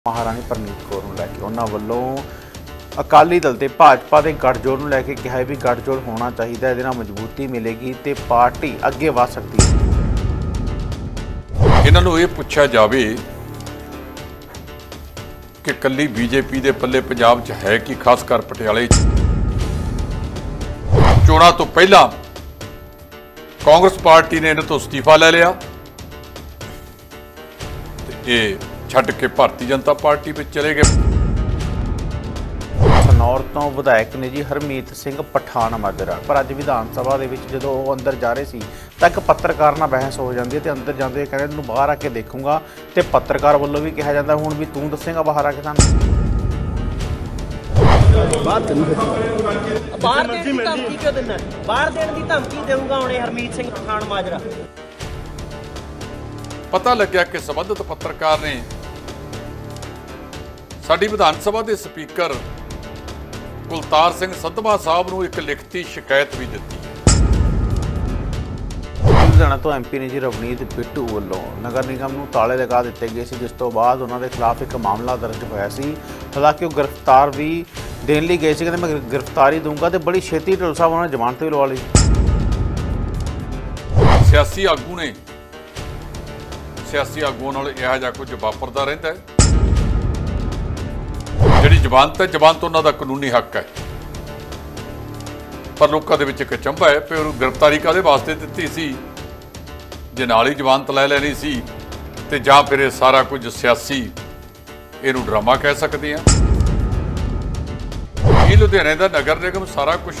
महारानी परनीत कौर ਨੂੰ ਲੈ ਕੇ ਉਹਨਾਂ ਵੱਲੋਂ ਅਕਾਲੀ ਦਲ ਤੇ ਭਾਜਪਾ ਦੇ ਗੱਠਜੋੜ ਨੂੰ ਲੈ ਕੇ ਕਿਹਾ ਵੀ ਗੱਠਜੋੜ ਹੋਣਾ ਚਾਹੀਦਾ, ਇਹਦੇ ਨਾਲ ਮਜ਼ਬੂਤੀ ਮਿਲੇਗੀ ਤੇ ਪਾਰਟੀ ਅੱਗੇ ਵਧ ਸਕਦੀ ਹੈ। ਇਹਨਾਂ ਨੂੰ ਇਹ ਪੁੱਛਿਆ ਜਾਵੇ ਕਿ ਕੱਲੀ ਬੀਜੇਪੀ ਦੇ ਪੱਲੇ ਪੰਜਾਬ 'ਚ ਹੈ ਕਿ ਖਾਸ ਕਰ ਪਟਿਆਲੇ 'ਚ ਚੋਣਾਂ ਤੋਂ ਪਹਿਲਾਂ ਕਾਂਗਰਸ ਪਾਰਟੀ ਨੇ ਇਹਨਾਂ ਤੋਂ ਅਸਤੀਫਾ ਲੈ ਲਿਆ ਤੇ ਇਹ ਛੱਡ ਕੇ ਭਾਰਤੀ ਜਨਤਾ ਪਾਰਟੀ ਵਿੱਚ ਚਲੇ ਗਏ। ਸਨੌਰ ਤੋਂ ਵਿਧਾਇਕ ਨੇ ਜੀ ਹਰਮੀਤ ਸਿੰਘ ਪਠਾਨ ਮਾਜਰਾ, ਪਰ ਅੱਜ ਵਿਧਾਨ ਸਭਾ ਦੇ ਵਿੱਚ ਜਦੋਂ ਉਹ ਅੰਦਰ ਜਾ ਰਹੇ ਸੀ ਤਾਂ ਇੱਕ ਪੱਤਰਕਾਰ ਨਾਲ ਬਹਿਸ ਹੋ ਜਾਂਦੀ ਹੈ ਤੇ ਅੰਦਰ ਜਾਂਦੇ ਕਹਿੰਦੇ ਤੈਨੂੰ ਬਾਹਰ ਆ ਕੇ ਦੇਖੂੰਗਾ ਤੇ ਪੱਤਰਕਾਰ ਵੱਲੋਂ ਵੀ ਕਿਹਾ ਜਾਂਦਾ ਹੁਣ ਵੀ ਤੂੰ ਦੱਸੇਗਾ ਬਾਹਰ ਆ ਕੇ ਸਾਨੂੰ। ਬਾਹਰ ਦੇਣ ਦੀ ਧਮਕੀ ਕਿਉਂ ਦਿੰਦਾ? ਬਾਹਰ ਦੇਣ ਦੀ ਧਮਕੀ ਦੇਊਗਾ ਹੁਣੇ ਹਰਮੀਤ ਸਿੰਘ ਪਠਾਨ ਮਾਜਰਾ। ਪਤਾ ਲੱਗਿਆ ਕਿ ਸੰਬੰਧਿਤ ਪੱਤਰਕਾਰ ਨੇ ਸਾਡੀ ਵਿਧਾਨ ਸਭਾ ਦੇ ਸਪੀਕਰ ਕੁਲਤਾਰ ਸਿੰਘ ਸੰਧਵਾ ਸਾਹਿਬ ਨੂੰ ਇੱਕ ਲਿਖਤੀ ਸ਼ਿਕਾਇਤ ਵੀ ਦਿੱਤੀ। ਲੁਧਿਆਣਾ ਤੋਂ ਐਮਪੀ ਨੇ ਜੀ ਰਵਨੀਤ ਬਿੱਟੂ ਵੱਲੋਂ ਨਗਰ ਨਿਗਮ ਨੂੰ ਤਾਲੇ ਲਗਾ ਦਿੱਤੇ ਗਏ ਸੀ, ਜਿਸ ਤੋਂ ਬਾਅਦ ਉਹਨਾਂ ਦੇ ਖਿਲਾਫ ਇੱਕ ਮਾਮਲਾ ਦਰਜ ਹੋਇਆ ਸੀ। ਹਾਲਾਂਕਿ ਉਹ ਗ੍ਰਿਫਤਾਰ ਵੀ ਦੇਣ ਲਈ ਗਏ ਸੀ, ਕਹਿੰਦੇ ਮੈਂ ਗ੍ਰਿਫਤਾਰੀ ਦੂੰਗਾ ਤੇ ਬੜੀ ਛੇਤੀ ਢਿੱਲੋਂ ਸਾਹਿਬ ਉਹਨਾਂ ਨੇ ਜ਼ਮਾਨਤ ਵੀ ਲਵਾ ਲਈ। ਸਿਆਸੀ ਆਗੂ ਨੇ ਸਿਆਸੀ ਆਗੂਆਂ ਨਾਲ ਇਹੋ ਜਿਹਾ ਕੁਝ ਵਾਪਰਦਾ ਰਹਿੰਦਾ ਹੈ। ਜਿਹੜੀ ਜ਼ਮਾਨਤ ਹੈ, ਜ਼ਮਾਨਤ ਉਹਨਾਂ ਦਾ ਕਾਨੂੰਨੀ ਹੱਕ ਹੈ, ਪਰ ਲੋਕਾਂ ਦੇ ਵਿੱਚ ਇੱਕ ਅਚੰਭਾ ਹੈ ਕਿ ਉਹਨੂੰ ਗ੍ਰਿਫਤਾਰੀ ਕਾਹਦੇ ਵਾਸਤੇ ਦਿੱਤੀ ਸੀ, ਜੇ ਨਾਲ ਹੀ ਜ਼ਮਾਨਤ ਲੈ ਲੈਣੀ ਸੀ ਤੇ ਜਾਂ ਫਿਰ ਇਹ ਸਾਰਾ ਕੁਝ ਸਿਆਸੀ ਇਹਨੂੰ ਡਰਾਮਾ ਕਹਿ ਸਕਦੇ ਹਾਂ। ਇਹ ਲੁਧਿਆਣੇ ਦਾ ਨਗਰ ਨਿਗਮ ਸਾਰਾ ਕੁਝ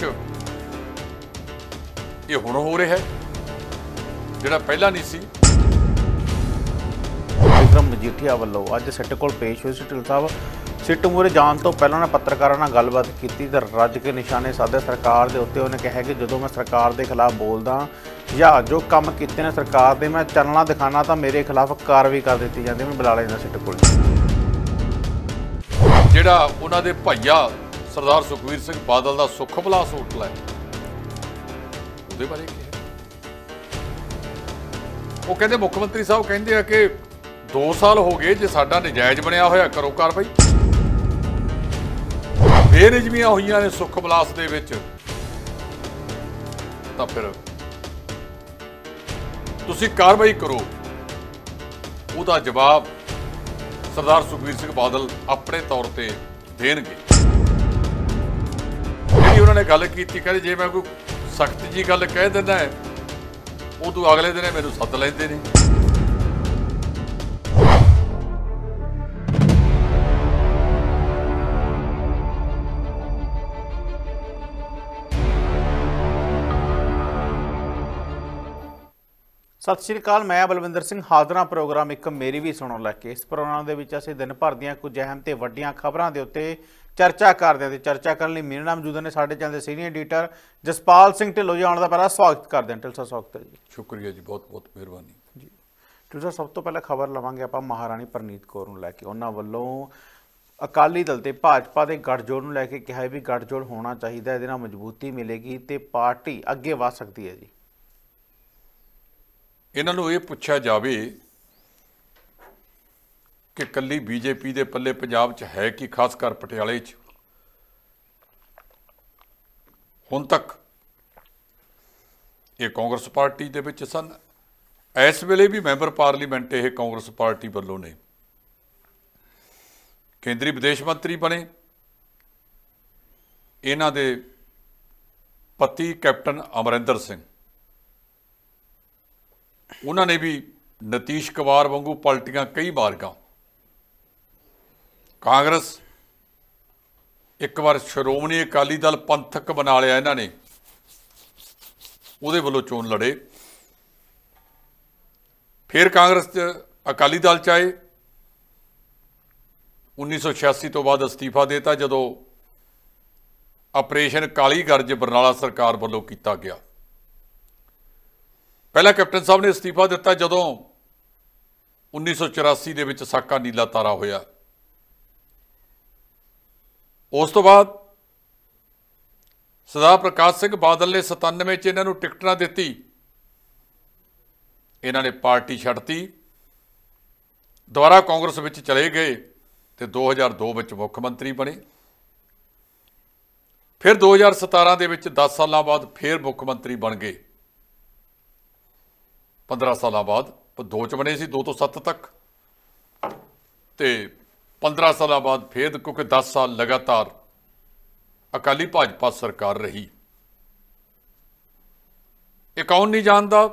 ਇਹ ਹੁਣ ਹੋ ਰਿਹਾ ਹੈ ਜਿਹੜਾ ਪਹਿਲਾਂ ਨਹੀਂ ਸੀ। ਵਿਕਰਮ ਮਜੀਠੀਆ ਵੱਲੋਂ ਅੱਜ ਸਿੱਟ ਕੋਲ ਪੇਸ਼ ਹੋਏ ਸੀ। ਢਿੱਲੋਂ ਸਾਹਿਬ ਸਿੱਟ ਮੂਹਰੇ ਜਾਣ ਤੋਂ ਪਹਿਲਾਂ ਨੇ ਪੱਤਰਕਾਰਾਂ ਨਾਲ ਗੱਲਬਾਤ ਕੀਤੀ ਤੇ ਰੱਜ ਕੇ ਨਿਸ਼ਾਨੇ ਸਾਧੇ ਸਰਕਾਰ ਦੇ ਉੱਤੇ। ਉਹਨੇ ਕਿਹਾ ਕਿ ਜਦੋਂ ਮੈਂ ਸਰਕਾਰ ਦੇ ਖਿਲਾਫ ਬੋਲਦਾ ਜਾਂ ਜੋ ਕੰਮ ਕੀਤੇ ਨੇ ਸਰਕਾਰ ਦੇ ਮੈਂ ਚੱਲਣਾ ਦਿਖਾਣਾ ਤਾਂ ਮੇਰੇ ਖਿਲਾਫ ਕਾਰਵਾਈ ਕਰ ਦਿੱਤੀ ਜਾਂਦੀ। ਮੈਂ ਬੁਲਾ ਲੈਂਦਾ ਸਿੱਟ ਕੋਲ। ਜਿਹੜਾ ਉਹਨਾਂ ਦੇ ਭਾਈਆ ਸਰਦਾਰ ਸੁਖਬੀਰ ਸਿੰਘ ਬਾਦਲ ਦਾ ਸੁੱਖ ਵਿਲਾਸ ਹੋਟਲ ਹੈ, ਉਹਦੇ ਬਾਰੇ ਕੀ ਹੈ? ਉਹ ਕਹਿੰਦੇ ਮੁੱਖ ਮੰਤਰੀ ਸਾਹਿਬ ਕਹਿੰਦੇ ਆ ਕਿ 2 ਸਾਲ ਹੋ ਗਏ, ਜੇ ਸਾਡਾ ਨਜਾਇਜ਼ ਬਣਿਆ ਹੋਇਆ ਕਰੋ ਕਾਰਵਾਈ। ਬੇਨਿਯਮੀਆਂ ਹੋਈਆਂ ਨੇ ਸੁੱਖ ਵਿਲਾਸ ਦੇ ਵਿੱਚ ਤਾਂ ਫਿਰ ਤੁਸੀਂ ਕਾਰਵਾਈ ਕਰੋ। ਉਹਦਾ ਜਵਾਬ ਸਰਦਾਰ ਸੁਖਬੀਰ ਸਿੰਘ ਬਾਦਲ ਆਪਣੇ ਤੌਰ ਤੇ ਦੇਣਗੇ। ਜਿਹੜੀ ਉਹਨਾਂ ਨੇ ਗੱਲ ਕੀਤੀ, ਕਹਿੰਦੇ ਜੇ ਮੈਂ ਕੋਈ ਸਖਤ ਜੀ ਗੱਲ ਕਹਿ ਦਿੰਦਾ ਹੈ ਉਦੋਂ ਅਗਲੇ ਦਿਨ ਮੈਨੂੰ ਸੱਦ ਲੈਂਦੇ ਨੇ। ਸਤਿ ਸ਼੍ਰੀ ਅਕਾਲ, ਮੈਂ ਬਲਵਿੰਦਰ ਸਿੰਘ ਹਾਜ਼ਰਾਂ ਪ੍ਰੋਗਰਾਮ ਇੱਕ ਮੇਰੀ ਵੀ ਸੁਣੋ ਲੈ ਕੇ। ਇਸ ਪ੍ਰੋਗਰਾਮ ਦੇ ਵਿੱਚ ਅਸੀਂ ਦਿਨ ਭਰ ਦੀਆਂ ਕੁਝ ਅਹਿਮ ਤੇ ਵੱਡੀਆਂ ਖਬਰਾਂ ਦੇ ਉੱਤੇ ਚਰਚਾ ਕਰਦੇ ਹਾਂ ਤੇ ਚਰਚਾ ਕਰਨ ਲਈ ਮੇਰੇ ਨਾਲ ਮੌਜੂਦ ਨੇ ਸਾਡੇ ਚੈਨਲ ਦੇ ਸੀਨੀਅਰ ਐਡੀਟਰ ਜਸਪਾਲ ਸਿੰਘ ਢਿੱਲੋਂ ਜੀ। ਆਉਣ ਦਾ ਪਹਿਲਾਂ ਸਵਾਗਤ ਕਰਦੇ ਹਾਂ। ਢਿੱਲੋਂ ਸਾਹਿਬ ਸਵਾਗਤ ਹੈ ਜੀ। ਸ਼ੁਕਰੀਆ ਜੀ, ਬਹੁਤ ਬਹੁਤ ਮਿਹਰਬਾਨੀ ਜੀ। ਢਿੱਲੋਂ ਸਾਹਿਬ ਸਭ ਤੋਂ ਪਹਿਲਾਂ ਖਬਰ ਲਵਾਂਗੇ ਆਪਾਂ ਮਹਾਰਾਣੀ ਪਰਨੀਤ ਕੌਰ ਨੂੰ ਲੈ ਕੇ। ਉਹਨਾਂ ਵੱਲੋਂ ਅਕਾਲੀ ਦਲ ਤੇ ਭਾਜਪਾ ਦੇ ਗੱਠਜੋੜ ਨੂੰ ਲੈ ਕੇ ਕਿਹਾ ਵੀ ਗੱਠਜੋੜ ਹੋਣਾ ਚਾਹੀਦਾ, ਇਹਦੇ ਨਾਲ ਮਜ਼ਬੂਤੀ ਮਿਲੇਗੀ ਤੇ ਪਾਰਟੀ ਅੱਗੇ ਵਧ ਸਕਦੀ ਹੈ ਜੀ। ਇਹਨਾਂ ਨੂੰ ਇਹ ਪੁੱਛਿਆ ਜਾਵੇ ਕਿ ਕੱਲੀ ਬੀਜੇਪੀ ਦੇ ਪੱਲੇ ਪੰਜਾਬ 'ਚ ਹੈ ਕਿ ਖਾਸ ਕਰ ਪਟਿਆਲੇ 'ਚ ਹੁਣ ਤੱਕ ਇਹ ਕਾਂਗਰਸ ਪਾਰਟੀ ਦੇ ਵਿੱਚ ਸਨ। ਇਸ ਵੇਲੇ ਵੀ ਮੈਂਬਰ ਪਾਰਲੀਮੈਂਟ ਇਹ ਕਾਂਗਰਸ ਪਾਰਟੀ ਵੱਲੋਂ ਨੇ। ਕੇਂਦਰੀ ਵਿਦੇਸ਼ ਮੰਤਰੀ ਬਣੇ ਇਹਨਾਂ ਦੇ ਪਤੀ ਕੈਪਟਨ ਅਮਰਿੰਦਰ ਸਿੰਘ। ਉਹਨਾਂ ਨੇ ਵੀ ਨਤੀਸ਼ ਕੁਮਾਰ ਵਾਂਗੂ ਪਲਟੀਆਂ ਕਈ ਵਾਰੀਆਂ। ਕਾਂਗਰਸ ਇੱਕ ਵਾਰ ਸ਼੍ਰੋਮਣੀ ਅਕਾਲੀ ਦਲ ਪੰਥਕ ਬਣਾ ਲਿਆ ਇਹਨਾਂ ਨੇ, ਉਹਦੇ ਵੱਲੋਂ ਚੋਣ ਲੜੇ। ਫਿਰ ਕਾਂਗਰਸ 'ਚ ਅਕਾਲੀ ਦਲ 'ਚ ਆਏ। 1986 ਤੋਂ ਬਾਅਦ ਅਸਤੀਫਾ ਦੇਤਾ ਜਦੋਂ ਆਪਰੇਸ਼ਨ ਕਾਲੀ ਗਰਜ ਬਰਨਾਲਾ ਸਰਕਾਰ ਵੱਲੋਂ ਕੀਤਾ ਗਿਆ। ਪਹਿਲਾਂ ਕੈਪਟਨ ਸਾਹਿਬ ਨੇ ਅਸਤੀਫਾ ਦਿੱਤਾ ਜਦੋਂ 1984 ਦੇ ਵਿੱਚ ਸਾਕਾ ਨੀਲਾ ਤਾਰਾ ਹੋਇਆ। ਉਸ ਤੋਂ ਬਾਅਦ ਸਰਦਾਰ ਪ੍ਰਕਾਸ਼ ਸਿੰਘ ਬਾਦਲ ਨੇ 97 'ਚ ਇਹਨਾਂ ਨੂੰ ਟਿਕਟ ਨਾ ਦਿੱਤੀ। ਇਹਨਾਂ ਨੇ ਪਾਰਟੀ ਛੱਡਤੀ, ਦੁਬਾਰਾ ਕਾਂਗਰਸ ਵਿੱਚ ਚਲੇ ਗਏ ਤੇ 2002 ਵਿੱਚ ਮੁੱਖ ਮੰਤਰੀ ਬਣੇ। ਫਿਰ 2017 ਦੇ ਵਿੱਚ 10 ਸਾਲਾਂ ਬਾਅਦ ਫਿਰ ਮੁੱਖ ਮੰਤਰੀ ਬਣ ਗਏ। 15 ਸਾਲਾਂ ਬਾਅਦ 2 ਚ ਬਣੇ ਸੀ, 2 ਤੋਂ 7 ਤੱਕ, ਤੇ 15 ਸਾਲਾਂ ਬਾਅਦ ਫਿਰ, ਕਿਉਂਕਿ 10 ਸਾਲ ਲਗਾਤਾਰ ਅਕਾਲੀ ਭਾਜਪਾ ਸਰਕਾਰ ਰਹੀ। ਇਹ ਕੌਣ ਨਹੀਂ ਜਾਣਦਾ,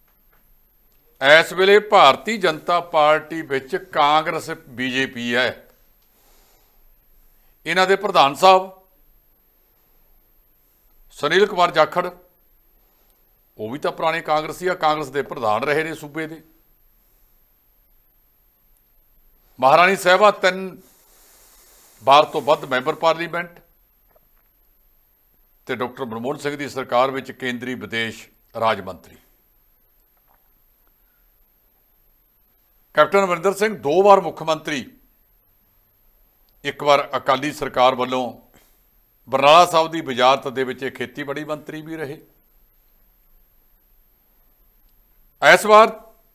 ਇਸ ਵੇਲੇ ਭਾਰਤੀ ਜਨਤਾ ਪਾਰਟੀ ਵਿੱਚ ਕਾਂਗਰਸ ਬੀਜੇਪੀ ਹੈ। ਇਹਨਾਂ ਦੇ ਪ੍ਰਧਾਨ ਸਾਹਿਬ ਸੁਨੀਲ ਕੁਮਾਰ ਜਾਖੜ, ਉਹ ਵੀ ਤਾਂ ਪੁਰਾਣੇ ਕਾਂਗਰਸੀ ਆ, ਕਾਂਗਰਸ ਦੇ ਪ੍ਰਧਾਨ ਰਹੇ ਨੇ ਸੂਬੇ ਦੇ। ਮਹਾਰਾਣੀ ਸਾਹਿਬਾ 3 ਵਾਰ ਤੋਂ ਵੱਧ ਮੈਂਬਰ ਪਾਰਲੀਮੈਂਟ, ਤੇ ਡਾਕਟਰ ਮਨਮੋਹਨ ਸਿੰਘ ਦੀ ਸਰਕਾਰ ਵਿੱਚ ਕੇਂਦਰੀ ਵਿਦੇਸ਼ ਰਾਜ ਮੰਤਰੀ। ਕੈਪਟਨ ਅਮਰਿੰਦਰ ਸਿੰਘ 2 ਵਾਰ ਮੁੱਖ ਮੰਤਰੀ, 1 ਵਾਰ ਅਕਾਲੀ ਸਰਕਾਰ ਵੱਲੋਂ ਬਰਨਾਲਾ ਸਾਹਿਬ ਦੀ ਵਜ਼ਾਰਤ ਦੇ ਵਿੱਚ ਖੇਤੀਬਾੜੀ ਮੰਤਰੀ ਵੀ ਰਹੇ। ਇਸ ਵਾਰ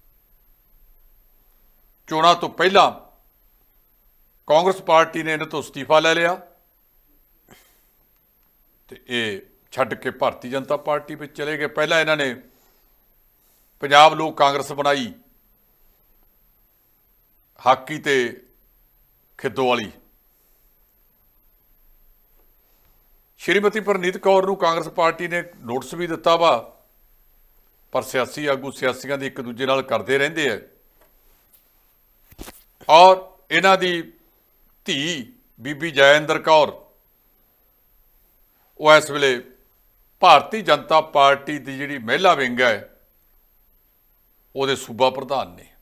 ਚੋਣਾਂ ਤੋਂ ਪਹਿਲਾਂ ਕਾਂਗਰਸ ਪਾਰਟੀ ਨੇ ਇਹਨਾਂ ਤੋਂ ਅਸਤੀਫਾ ਲੈ ਲਿਆ ਤੇ ਇਹ ਛੱਡ ਕੇ ਭਾਰਤੀ ਜਨਤਾ ਪਾਰਟੀ ਵਿੱਚ ਚਲੇ ਗਏ। ਪਹਿਲਾਂ ਇਹਨਾਂ ਨੇ ਪੰਜਾਬ ਲੋਕ ਕਾਂਗਰਸ ਬਣਾਈ, ਹਾਕੀ ਤੇ ਖਿੱਦੋ ਵਾਲੀ। ਸ਼੍ਰੀਮਤੀ ਪ੍ਰਨੀਤ ਕੌਰ ਨੂੰ ਕਾਂਗਰਸ ਪਾਰਟੀ ਨੇ ਨੋਟਿਸ ਵੀ ਦਿੱਤਾ ਵਾ, ਪਰ ਸਿਆਸੀ ਆਗੂ ਸਿਆਸੀਆਂ ਦੇ ਇੱਕ ਦੂਜੇ ਨਾਲ ਕਰਦੇ ਰਹਿੰਦੇ ਆ। ਔਰ ਇਹਨਾਂ ਦੀ ਧੀ ਬੀਬੀ ਜੈਇੰਦਰ ਕੌਰ, ਉਹ ਇਸ ਵੇਲੇ ਭਾਰਤੀ ਜਨਤਾ ਪਾਰਟੀ ਦੀ ਜਿਹੜੀ ਮਹਿਲਾ ਵਿੰਗ ਹੈ ਉਹਦੇ ਸੂਬਾ ਪ੍ਰਧਾਨ ਨੇ।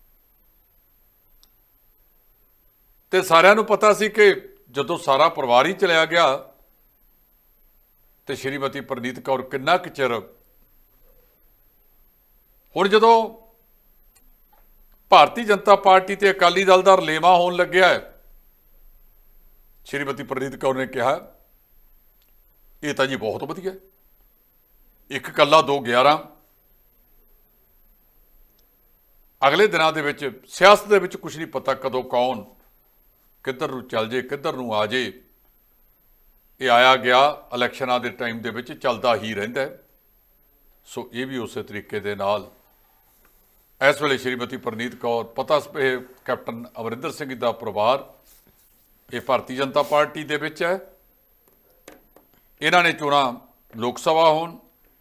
ਤੇ ਸਾਰਿਆਂ ਨੂੰ ਪਤਾ ਸੀ ਕਿ ਜਦੋਂ ਸਾਰਾ ਪਰਿਵਾਰ ਹੀ ਚਲਿਆ ਗਿਆ ਤੇ ਸ਼੍ਰੀਮਤੀ ਪ੍ਰਨੀਤ ਕੌਰ ਕਿੰਨਾ ਕੁ ਚਿਰ। ਹੁਣ ਜਦੋਂ ਭਾਰਤੀ ਜਨਤਾ ਪਾਰਟੀ ਤੇ ਅਕਾਲੀ ਦਲ ਦਾ ਰਲੇਵਾਂ ਹੋਣ ਲੱਗਿਆ ਹੈ, ਸ਼੍ਰੀਮਤੀ ਪ੍ਰਨੀਤ ਕੌਰ ਨੇ ਕਿਹਾ ਇਹ ਤਾਂ ਜੀ ਬਹੁਤ ਵਧੀਆ, 1 ਕੱਲਾ 2 11। ਅਗਲੇ ਦਿਨਾਂ ਦੇ ਵਿੱਚ ਸਿਆਸਤ ਦੇ ਵਿੱਚ ਕੁਝ ਨਹੀਂ ਪਤਾ ਕਦੋਂ ਕੌਣ ਕਿੱਧਰ ਨੂੰ ਚੱਲ ਜੇ, ਕਿੱਧਰ ਨੂੰ ਆ ਜੇ। ਇਹ ਆਇਆ ਗਿਆ ਇਲੈਕਸ਼ਨਾਂ ਦੇ ਟਾਈਮ ਦੇ ਵਿੱਚ ਚੱਲਦਾ ਹੀ ਰਹਿੰਦਾ ਹੈ। ਸੋ ਇਹ ਵੀ ਉਸੇ ਤਰੀਕੇ ਦੇ ਨਾਲ ਇਸ ਵੇਲੇ ਸ਼੍ਰੀਮਤੀ ਪ੍ਰਨੀਤ ਕੌਰ, ਪਤਾ ਕੈਪਟਨ ਅਮਰਿੰਦਰ ਸਿੰਘ ਦਾ ਪਰਿਵਾਰ ਇਹ ਭਾਰਤੀ ਜਨਤਾ ਪਾਰਟੀ ਦੇ ਵਿੱਚ ਹੈ। ਇਹਨਾਂ ਨੇ ਚੋਣਾਂ ਲੋਕ ਸਭਾ ਹੋਣ,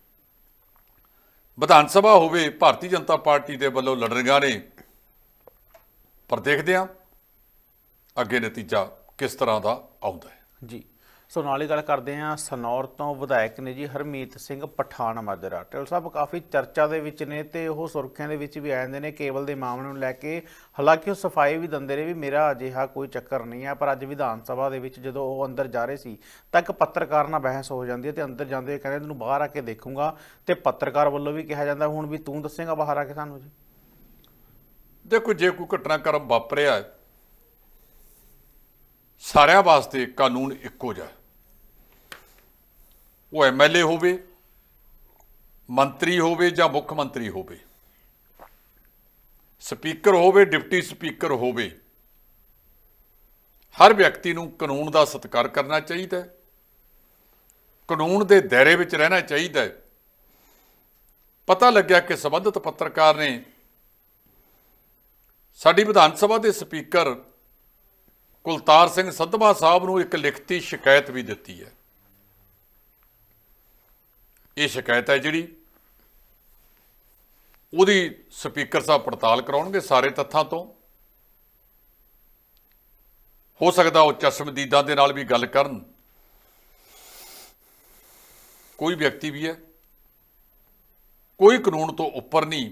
ਵਿਧਾਨ ਸਭਾ ਹੋਵੇ, ਭਾਰਤੀ ਜਨਤਾ ਪਾਰਟੀ ਦੇ ਵੱਲੋਂ ਲੜਨੀਆਂ ਨੇ। ਪਰ ਦੇਖਦੇ ਹਾਂ ਅੱਗੇ ਨਤੀਜਾ ਕਿਸ ਤਰ੍ਹਾਂ ਦਾ ਆਉਂਦਾ ਹੈ ਜੀ। ਸੋ ਨਾਲ ਹੀ ਗੱਲ ਕਰਦੇ ਹਾਂ, ਸਨੌਰ ਤੋਂ ਵਿਧਾਇਕ ਨੇ ਜੀ ਹਰਮੀਤ ਸਿੰਘ ਪਠਾਨ ਮਾਜਰਾ। ਢਿੱਲੋਂ ਸਾਹਿਬ ਕਾਫੀ ਚਰਚਾ ਦੇ ਵਿੱਚ ਨੇ ਤੇ ਉਹ ਸੁਰਖੀਆਂ ਦੇ ਵਿੱਚ ਵੀ ਆ ਜਾਂਦੇ ਨੇ ਕੇਵਲ ਦੇ ਮਾਮਲੇ ਨੂੰ ਲੈ ਕੇ। ਹਾਲਾਂਕਿ ਉਹ ਸਫਾਈ ਵੀ ਦਿੰਦੇ ਨੇ ਵੀ ਮੇਰਾ ਅਜਿਹਾ ਕੋਈ ਚੱਕਰ ਨਹੀਂ ਹੈ, ਪਰ ਅੱਜ ਵਿਧਾਨ ਸਭਾ ਦੇ ਵਿੱਚ ਜਦੋਂ ਉਹ ਅੰਦਰ ਜਾ ਰਹੇ ਸੀ ਤਾਂ ਇੱਕ ਪੱਤਰਕਾਰ ਨਾਲ ਬਹਿਸ ਹੋ ਜਾਂਦੀ ਹੈ ਤੇ ਅੰਦਰ ਜਾਂਦੇ ਹੋਏ ਕਹਿੰਦੇ ਤੈਨੂੰ ਬਾਹਰ ਆ ਕੇ ਦੇਖੂੰਗਾ, ਤੇ ਪੱਤਰਕਾਰ ਵੱਲੋਂ ਵੀ ਕਿਹਾ ਜਾਂਦਾ ਹੁਣ ਵੀ ਤੂੰ ਦੱਸੇਂਗਾ ਬਾਹਰ ਆ ਕੇ ਸਾਨੂੰ। ਜੀ ਦੇਖੋ, ਜੇ ਕੋਈ ਘਟਨਾਕ੍ਰਮ ਵਾਪਰਿਆ ਹੈ, ਸਾਰਿਆਂ ਵਾਸਤੇ ਕਾਨੂੰਨ ਇੱਕੋ ਜਿਹਾ। ਉਹ MLA ਹੋਵੇ, ਮੰਤਰੀ ਹੋਵੇ ਜਾਂ ਮੁੱਖ ਮੰਤਰੀ ਹੋਵੇ, ਸਪੀਕਰ ਹੋਵੇ, ਡਿਪਟੀ ਸਪੀਕਰ ਹੋਵੇ, ਹਰ ਵਿਅਕਤੀ ਨੂੰ ਕਾਨੂੰਨ ਦਾ ਸਤਿਕਾਰ ਕਰਨਾ ਚਾਹੀਦਾ ਹੈ, ਕਾਨੂੰਨ ਦੇ ਦਾਇਰੇ ਵਿੱਚ ਰਹਿਣਾ ਚਾਹੀਦਾ ਹੈ। ਪਤਾ ਲੱਗਿਆ ਕਿ ਸੰਬੰਧਿਤ ਪੱਤਰਕਾਰ ਨੇ ਸਾਡੀ ਵਿਧਾਨ ਸਭਾ ਦੇ ਸਪੀਕਰ ਕੁਲਤਾਰ ਸਿੰਘ ਸੰਧਵਾ ਸਾਹਿਬ ਨੂੰ ਇੱਕ ਲਿਖਤੀ ਸ਼ਿਕਾਇਤ ਵੀ ਦਿੱਤੀ ਹੈ। ਇਹ ਸ਼ਿਕਾਇਤ ਹੈ ਜਿਹੜੀ ਉਹਦੀ ਸਪੀਕਰ ਸਾਹਿਬ ਪੜਤਾਲ ਕਰਾਉਣਗੇ ਸਾਰੇ ਤੱਥਾਂ ਤੋਂ। ਹੋ ਸਕਦਾ ਉਹ ਚਸ਼ਮਦੀਦਾਂ ਦੇ ਨਾਲ ਵੀ ਗੱਲ ਕਰਨ। ਕੋਈ ਵਿਅਕਤੀ ਵੀ ਹੈ, ਕੋਈ ਕਾਨੂੰਨ ਤੋਂ ਉੱਪਰ ਨਹੀਂ।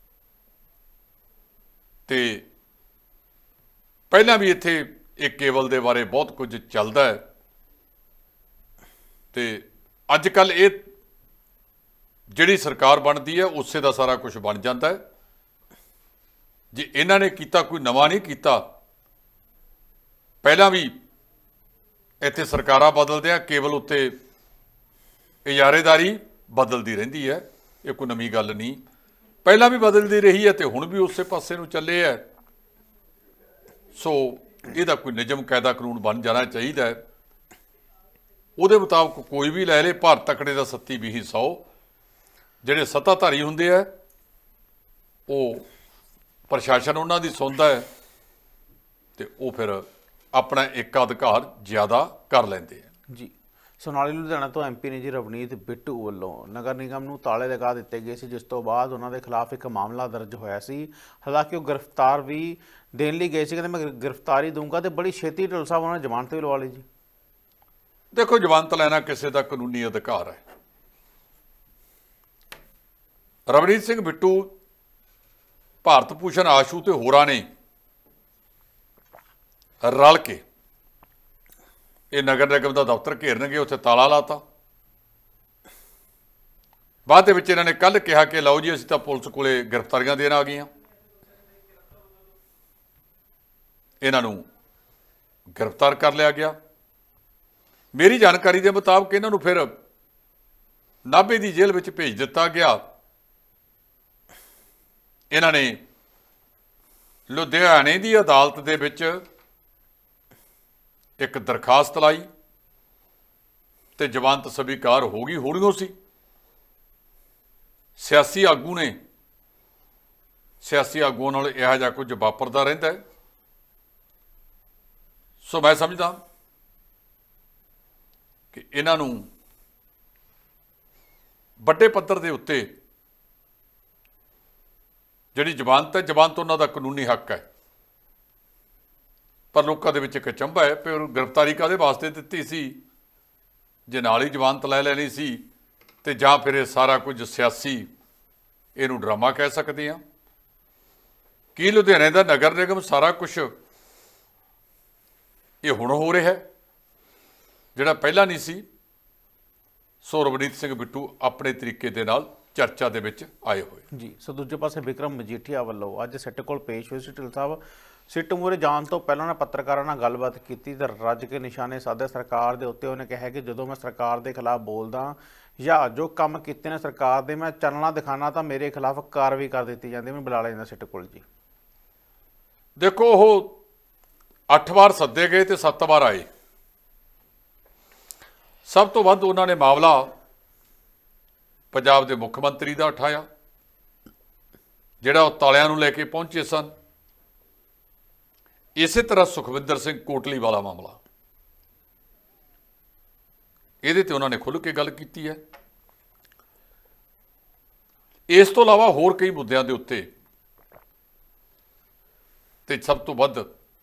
ਤੇ ਪਹਿਲਾਂ ਵੀ ਇੱਥੇ ਇਹ ਕੇਵਲ ਦੇ ਬਾਰੇ ਬਹੁਤ ਕੁਝ ਚੱਲਦਾ ਹੈ ਤੇ ਅੱਜ ਕੱਲ੍ਹ ਇਹ ਜਿਹੜੀ ਸਰਕਾਰ ਬਣਦੀ ਹੈ ਉਸੇ ਦਾ ਸਾਰਾ ਕੁਝ ਬਣ ਜਾਂਦਾ ਹੈ। ਜੇ ਇਹਨਾਂ ਨੇ ਕੀਤਾ, ਕੋਈ ਨਵਾਂ ਨਹੀਂ ਕੀਤਾ। ਪਹਿਲਾਂ ਵੀ ਇੱਥੇ ਸਰਕਾਰਾਂ ਬਦਲਦਿਆਂ ਕੇਵਲ ਉੱਤੇ ਇਜਾਰੇਦਾਰੀ ਬਦਲਦੀ ਰਹਿੰਦੀ ਹੈ, ਇਹ ਕੋਈ ਨਵੀਂ ਗੱਲ ਨਹੀਂ। ਪਹਿਲਾਂ ਵੀ ਬਦਲਦੀ ਰਹੀ ਹੈ ਤੇ ਹੁਣ ਵੀ ਉਸੇ ਪਾਸੇ ਨੂੰ ਚੱਲੇ ਹੈ। ਸੋ ਇਹਦਾ ਕੋਈ ਨਿਯਮ ਕਾਇਦਾ ਕਾਨੂੰਨ ਬਣ ਜਾਣਾ ਚਾਹੀਦਾ ਹੈ। ਉਹਦੇ ਮੁਤਾਬਕ ਕੋਈ ਵੀ ਲੈ ਲੇ, ਭਾਰਤ ਤਕੜੇ ਦਾ 37 20 100 ਜਿਹੜੇ ਸੱਤਾਧਾਰੀ ਹੁੰਦੇ ਆ ਉਹ ਪ੍ਰਸ਼ਾਸਨ ਉਹਨਾਂ ਦੀ ਸੁਣਦਾ ਹੈ ਤੇ ਉਹ ਫਿਰ ਆਪਣਾ ਇੱਕ ਅਧਿਕਾਰ ਜ਼ਿਆਦਾ ਕਰ ਲੈਂਦੇ ਆ ਜੀ। ਸੋਨਾਲੀ ਲੁਧਿਆਣਾ ਤੋਂ ਐਮਪੀ ਨੇ ਜੀ ਰਵਨੀਤ ਬਿੱਟੂ ਵੱਲੋਂ ਨਗਰ ਨਿਗਮ ਨੂੰ ਤਾਲੇ ਲਗਾ ਦਿੱਤੇ ਗਏ ਸੀ, ਜਿਸ ਤੋਂ ਬਾਅਦ ਉਹਨਾਂ ਦੇ ਖਿਲਾਫ ਇੱਕ ਮਾਮਲਾ ਦਰਜ ਹੋਇਆ ਸੀ। ਹਾਲਾਂਕਿ ਉਹ ਗ੍ਰਿਫਤਾਰ ਵੀ ਦੇਣ ਲਈ ਗਏ ਸੀ, ਕਹਿੰਦੇ ਮੈਂ ਗ੍ਰਿਫਤਾਰੀ ਦਊਂਗਾ ਤੇ ਬੜੀ ਛੇਤੀ ਢਿੱਲੋਂ ਸਾਹਿਬ ਉਹਨਾਂ ਨੇ ਜ਼ਮਾਨਤ ਵੀ ਲਵਾ ਲਈ ਜੀ। ਦੇਖੋ, ਜ਼ਮਾਨਤ ਲੈਣਾ ਕਿਸੇ ਦਾ ਕਾਨੂੰਨੀ ਅਧਿਕਾਰ ਹੈ। ਰਵਨੀਤ ਸਿੰਘ ਬਿੱਟੂ, ਭਾਰਤ ਭੂਸ਼ਣ ਆਸ਼ੂ ਤੇ ਹੋਰਾਂ ਨੇ ਰਲ ਕੇ ਇਹ ਨਗਰ ਨਿਗਮ ਦਾ ਦਫ਼ਤਰ ਘੇਰਨਗੇ, ਉੱਥੇ ਤਾਲਾ ਲਾਤਾ। ਬਾਅਦ ਦੇ ਵਿੱਚ ਇਹਨਾਂ ਨੇ ਕੱਲ ਕਿਹਾ ਕਿ ਲਓ ਜੀ ਅਸੀਂ ਤਾਂ ਪੁਲਿਸ ਕੋਲੇ ਗ੍ਰਿਫਤਾਰੀਆਂ ਦੇਣ ਆ ਗਏ ਹਾਂ। ਇਹਨਾਂ ਨੂੰ ਗ੍ਰਿਫਤਾਰ ਕਰ ਲਿਆ ਗਿਆ। ਮੇਰੀ ਜਾਣਕਾਰੀ ਦੇ ਮੁਤਾਬਕ ਇਹਨਾਂ ਨੂੰ ਫਿਰ ਨਾਭੇ ਦੀ ਜੇਲ੍ਹ ਵਿੱਚ ਭੇਜ ਦਿੱਤਾ ਗਿਆ। ਇਹਨਾਂ ਨੇ ਲੁਧਿਆਣੇ ਦੀ ਅਦਾਲਤ ਦੇ ਵਿੱਚ ਇੱਕ ਦਰਖਾਸਤ ਲਾਈ ਤੇ ਜ਼ਮਾਨਤ ਸਵੀਕਾਰ ਹੋ ਗਈ ਹੋਣੀਓ ਸੀ। ਸਿਆਸੀ ਆਗੂਆਂ ਨਾਲ ਇਹੋ ਜਿਹਾ ਕੁਝ ਵਾਪਰਦਾ ਰਹਿੰਦਾ ਹੈ। ਸੋ ਮੈਂ ਸਮਝਦਾ ਕਿ ਇਹਨਾਂ ਨੂੰ ਵੱਡੇ ਪੱਧਰ ਦੇ ਉੱਤੇ ਜਿਹੜੀ ਜ਼ਮਾਨਤ ਹੈ, ਜ਼ਮਾਨਤ ਉਹਨਾਂ ਦਾ ਕਾਨੂੰਨੀ ਹੱਕ ਹੈ, ਪਰ ਲੋਕਾਂ ਦੇ ਵਿੱਚ ਇੱਕ ਅਚੰਭਾ ਹੈ ਕਿ ਉਹ ਗ੍ਰਿਫਤਾਰੀ ਕਾਹਦੇ ਵਾਸਤੇ ਦਿੱਤੀ ਸੀ, ਜੇ ਨਾਲ ਹੀ ਜ਼ਮਾਨਤ ਲੈ ਲੈਣੀ ਸੀ, ਤੇ ਜਾਂ ਫਿਰ ਇਹ ਸਾਰਾ ਕੁਝ ਸਿਆਸੀ ਇਹਨੂੰ ਡਰਾਮਾ ਕਹਿ ਸਕਦੇ ਹਾਂ। ਕੀ ਲੁਧਿਆਣੇ ਦਾ ਨਗਰ ਨਿਗਮ ਸਾਰਾ ਕੁਝ ਇਹ ਹੁਣ ਹੋ ਰਿਹਾ ਹੈ ਜਿਹੜਾ ਪਹਿਲਾਂ ਨਹੀਂ ਸੀ। ਸੋ ਰਵਨੀਤ ਸਿੰਘ ਬਿੱਟੂ ਆਪਣੇ ਤਰੀਕੇ ਦੇ ਨਾਲ ਚਰਚਾ ਦੇ ਵਿੱਚ ਆਏ ਹੋਏ ਜੀ। ਸੋ ਦੂਜੇ ਪਾਸੇ ਵਿਕਰਮ ਮਜੀਠੀਆ ਵੱਲੋਂ ਅੱਜ ਸਿੱਟ ਕੋਲ ਪੇਸ਼ ਹੋਏ ਸੀ। ਢਿੱਲੋਂ ਸਾਹਿਬ ਸਿੱਟ ਮੂਹਰੇ ਜਾਣ ਤੋਂ ਪਹਿਲਾਂ ਉਹਨਾਂ ਪੱਤਰਕਾਰਾਂ ਨਾਲ ਗੱਲਬਾਤ ਕੀਤੀ ਤੇ ਰੱਜ ਕੇ ਨਿਸ਼ਾਨੇ ਸਾਧੇ ਸਰਕਾਰ ਦੇ ਉੱਤੇ। ਉਹਨੇ ਕਿਹਾ ਕਿ ਜਦੋਂ ਮੈਂ ਸਰਕਾਰ ਦੇ ਖਿਲਾਫ ਬੋਲਦਾ ਜਾਂ ਜੋ ਕੰਮ ਕੀਤੇ ਨੇ ਸਰਕਾਰ ਦੇ ਮੈਂ ਚੱਲਣਾ ਦਿਖਾਣਾ ਤਾਂ ਮੇਰੇ ਖਿਲਾਫ ਕਾਰਵਾਈ ਕਰ ਦਿੱਤੀ ਜਾਂਦੀ, ਮੈਨੂੰ ਬੁਲਾ ਲਿਆ ਜਾਂਦਾ ਸਿੱਟ ਕੋਲ ਜੀ। ਦੇਖੋ, ਉਹ 8 ਵਾਰ ਸੱਦੇ ਗਏ ਤੇ 7 ਵਾਰ ਆਏ। ਸਭ ਤੋਂ ਵੱਧ ਉਹਨਾਂ ਨੇ ਮਾਮਲਾ ਪੰਜਾਬ ਦੇ ਮੁੱਖ ਮੰਤਰੀ ਦਾ ਉਠਾਇਆ, ਜਿਹੜਾ ਉਹ ਤਾਲਿਆਂ ਨੂੰ ਲੈ ਕੇ ਪਹੁੰਚੇ ਸਨ। ਇਸੇ ਤਰ੍ਹਾਂ ਸੁਖਵਿੰਦਰ ਸਿੰਘ ਕੋਟਲੀ ਵਾਲਾ ਮਾਮਲਾ, ਇਹਦੇ ਤੇ ਉਹਨਾਂ ਨੇ ਖੁੱਲ੍ਹ ਕੇ ਗੱਲ ਕੀਤੀ ਹੈ। ਇਸ ਤੋਂ ਇਲਾਵਾ ਹੋਰ ਕਈ ਮੁੱਦਿਆਂ ਦੇ ਉੱਤੇ ਤੇ ਸਭ ਤੋਂ ਵੱਧ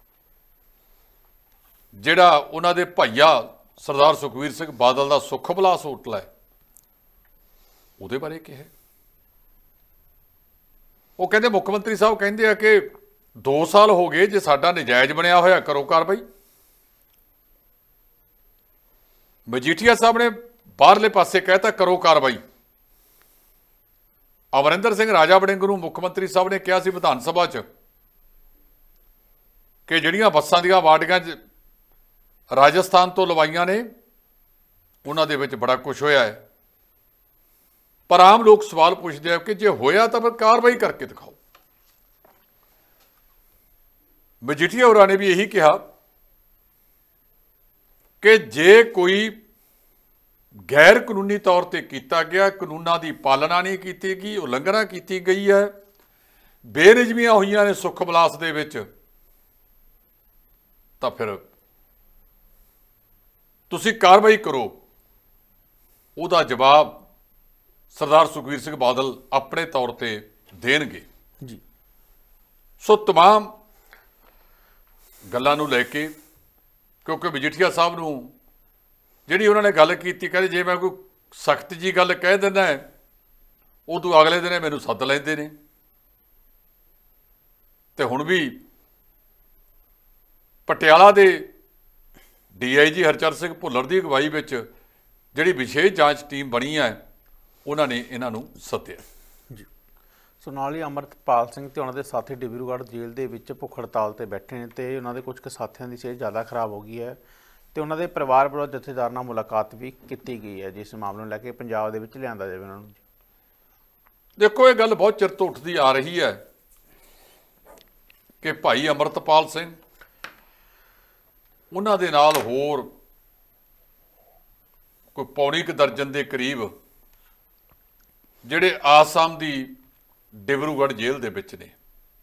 ਜਿਹੜਾ ਉਹਨਾਂ ਦੇ ਭਾਈਆ ਸਰਦਾਰ ਸੁਖਬੀਰ ਸਿੰਘ ਬਾਦਲ ਦਾ ਸੁੱਖ ਵਿਲਾਸ ਹੋਟਲ ਹੈ, ਉਹਦੇ ਬਾਰੇ ਕਿਹਾ। ਉਹ ਕਹਿੰਦੇ ਮੁੱਖ ਮੰਤਰੀ ਸਾਹਿਬ ਕਹਿੰਦੇ ਆ ਕਿ 2 ਸਾਲ ਹੋ ਗਏ, ਜੇ ਸਾਡਾ ਨਜਾਇਜ਼ ਬਣਿਆ ਹੋਇਆ ਕਰੋ ਕਾਰਵਾਈ। ਮਜੀਠੀਆ ਸਾਹਿਬ ਨੇ ਬਾਹਰਲੇ ਪਾਸੇ ਕਹਿਤਾ ਕਰੋ ਕਾਰਵਾਈ। ਅਮਰਿੰਦਰ ਸਿੰਘ ਰਾਜਾ ਵੜਿੰਗ ਨੂੰ ਮੁੱਖ ਮੰਤਰੀ ਸਾਹਿਬ ਨੇ ਕਿਹਾ ਸੀ ਵਿਧਾਨ ਸਭਾ 'ਚ ਕਿ ਜਿਹੜੀਆਂ ਬੱਸਾਂ ਦੀਆਂ ਵਾਰਡੀਆਂ 'ਚ ਰਾਜਸਥਾਨ ਤੋਂ ਲਵਾਈਆਂ ਨੇ ਉਹਨਾਂ ਦੇ ਵਿੱਚ ਬੜਾ ਕੁਝ ਹੋਇਆ ਹੈ, ਪਰ ਆਮ ਲੋਕ ਸਵਾਲ ਪੁੱਛਦੇ ਆ ਕਿ ਜੇ ਹੋਇਆ ਤਾਂ ਫਿਰ ਕਾਰਵਾਈ ਕਰਕੇ ਦਿਖਾਓ। ਮਜੀਠੀਆ ਹੋਰਾਂ ਨੇ ਵੀ ਇਹੀ ਕਿਹਾ ਕਿ ਜੇ ਕੋਈ ਗੈਰ ਕਾਨੂੰਨੀ ਤੌਰ ਤੇ ਕੀਤਾ ਗਿਆ, ਕਾਨੂੰਨਾਂ ਦੀ ਪਾਲਣਾ ਨਹੀਂ ਕੀਤੀ ਗਈ, ਉਲੰਘਣਾ ਕੀਤੀ ਗਈ ਹੈ, ਬੇਨਿਯਮੀਆਂ ਹੋਈਆਂ ਨੇ ਸੁੱਖ ਵਿਲਾਸ ਦੇ ਵਿੱਚ, ਤਾਂ ਫਿਰ ਤੁਸੀਂ ਕਾਰਵਾਈ ਕਰੋ। ਉਹਦਾ ਜਵਾਬ ਸਰਦਾਰ ਸੁਖਬੀਰ ਸਿੰਘ ਬਾਦਲ ਆਪਣੇ ਤੌਰ ਤੇ ਦੇਣਗੇ ਜੀ। ਸੋ तमाम ਗੱਲਾਂ ਨੂੰ ਲੈ ਕੇ, ਕਿਉਂਕਿ ਮਜੀਠੀਆ ਸਾਹਿਬ ਨੂੰ ਜਿਹੜੀ ਉਹਨਾਂ ਨੇ ਗੱਲ ਕੀਤੀ, ਕਹਿੰਦੇ ਜੇ ਮੈਂ ਕੋਈ ਸਖਤ ਜੀ ਗੱਲ ਕਹਿ ਦਿੰਦਾ ਉਦੋਂ ਅਗਲੇ ਦਿਨ ਮੈਨੂੰ ਸੱਦ ਲੈਂਦੇ ਨੇ। ਤੇ ਹੁਣ ਵੀ ਪਟਿਆਲਾ ਦੇ DIG ਹਰਚਰਨ ਸਿੰਘ ਭੁੱਲਰ ਦੀ ਅਗਵਾਈ ਵਿੱਚ ਜਿਹੜੀ ਵਿਸ਼ੇਸ਼ ਜਾਂਚ ਟੀਮ ਬਣੀ ਹੈ, ਉਹਨਾਂ ਨੇ ਇਹਨਾਂ ਨੂੰ ਸੱਦਿਆ ਜੀ। ਸੋ ਨਾਲ ਹੀ ਅੰਮ੍ਰਿਤਪਾਲ ਸਿੰਘ ਤੇ ਉਹਨਾਂ ਦੇ ਸਾਥੀ ਡਿਬਰੂਗੜ੍ਹ ਜੇਲ੍ਹ ਦੇ ਵਿੱਚ ਭੁੱਖ ਹੜਤਾਲ ਤੇ ਬੈਠੇ ਨੇ ਤੇ ਉਹਨਾਂ ਦੇ ਕੁਝ ਕੁ ਸਾਥੀਆਂ ਦੀ ਸਿਹਤ ਜ਼ਿਆਦਾ ਖਰਾਬ ਹੋ ਗਈ ਹੈ ਤੇ ਉਹਨਾਂ ਦੇ ਪਰਿਵਾਰ ਵੱਲੋਂ ਜਥੇਦਾਰ ਨਾਲ ਮੁਲਾਕਾਤ ਵੀ ਕੀਤੀ ਗਈ ਹੈ, ਜਿਸ ਮਾਮਲੇ ਨੂੰ ਲੈ ਕੇ ਪੰਜਾਬ ਦੇ ਵਿੱਚ ਲਿਆਂਦਾ ਜਾਵੇ ਉਹਨਾਂ ਨੂੰ। ਦੇਖੋ, ਇਹ ਗੱਲ ਬਹੁਤ ਚਿਰ ਤੋਂ ਉੱਠਦੀ ਆ ਰਹੀ ਹੈ ਕਿ ਭਾਈ ਅੰਮ੍ਰਿਤਪਾਲ ਸਿੰਘ ਉਹਨਾਂ ਦੇ ਨਾਲ ਹੋਰ ਕੋਈ ਪੌਣੀ ਕੁ ਦਰਜਨ ਦੇ ਕਰੀਬ ਜਿਹੜੇ ਆਸਾਮ ਦੀ ਡਿਬਰੂਗੜ੍ਹ ਜੇਲ੍ਹ ਦੇ ਵਿੱਚ ਨੇ।